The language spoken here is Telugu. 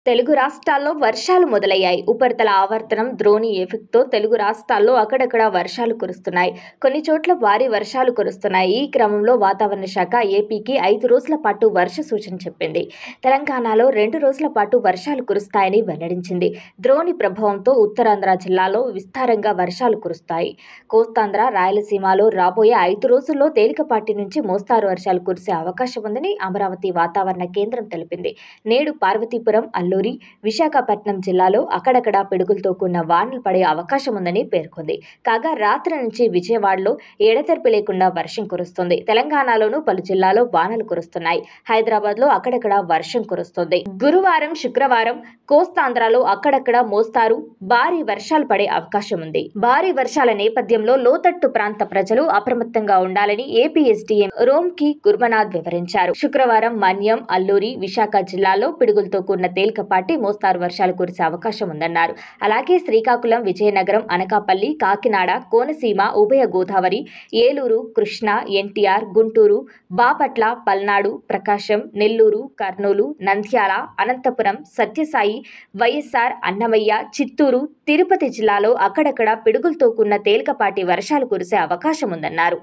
తెలుగు రాష్ట్రాల్లో వర్షాలు మొదలయ్యాయి. ఉపరితల ఆవర్తనం ద్రోణి ఎఫెక్ట్‌తో తెలుగు రాష్ట్రాల్లో అక్కడక్కడ వర్షాలు కురుస్తున్నాయి. కొన్ని చోట్ల భారీ వర్షాలు కురుస్తున్నాయి. ఈ క్రమంలో వాతావరణ శాఖ ఏపీకి 5 రోజుల పాటు వర్ష సూచన చెప్పింది. తెలంగాణలో 2 రోజుల పాటు వర్షాలు కురుస్తాయని వెల్లడించింది. ద్రోణి ప్రభావంతో ఉత్తరాంధ్ర జిల్లాలో విస్తారంగా వర్షాలు కురుస్తాయి. కోస్తాంధ్ర, రాయలసీమలో రాబోయే 5 రోజుల్లో తేలికపాటి నుంచి మోస్తారు వర్షాలు కురిసే అవకాశం ఉందని అమరావతి వాతావరణ కేంద్రం తెలిపింది. నేడు పార్వతీపురం, అల్లూరి, విశాఖపట్నం జిల్లాలో అక్కడక్కడ పిడుగులతో కూడిన వానలు పడే అవకాశం ఉందని పేర్కొంది. కాగా రాత్రి నుంచి విజయవాడలో ఎడతెరిపి లేకుండా వర్షం కురుస్తుంది. తెలంగాణలోనూ పలు జిల్లాల్లో వానలు కురుస్తున్నాయి. హైదరాబాద్లో అక్కడక్కడ వర్షం కురుస్తుంది. గురువారం, శుక్రవారం కోస్తాంధ్రలో అక్కడక్కడ మోస్తారు భారీ వర్షాలు పడే అవకాశం ఉంది. భారీ వర్షాల నేపథ్యంలో లోతట్టు ప్రాంత ప్రజలు అప్రమత్తంగా ఉండాలని ఏపీ ఎస్డీఎం రోమ్కి గురుమనాథ్ వివరించారు. శుక్రవారం మన్యం, అల్లూరి, విశాఖ జిల్లాల్లో పిడుగులతో కూడిన తేలికపాటి మోస్తారు వర్షాలు కురిసే అవకాశం ఉందన్నారు. అలాగే శ్రీకాకుళం, విజయనగరం, అనకాపల్లి, కాకినాడ, కోనసీమ, ఉభయ గోదావరి, ఏలూరు, కృష్ణా, ఎన్టీఆర్, గుంటూరు, బాపట్ల, పల్నాడు, ప్రకాశం, నెల్లూరు, కర్నూలు, నంద్యాల, అనంతపురం, సత్యసాయి, వైఎస్ఆర్, అన్నమయ్య, చిత్తూరు, తిరుపతి జిల్లాలో అక్కడక్కడ పిడుగులతో కూడిన తేలికపాటి వర్షాలు కురిసే అవకాశం ఉందన్నారు.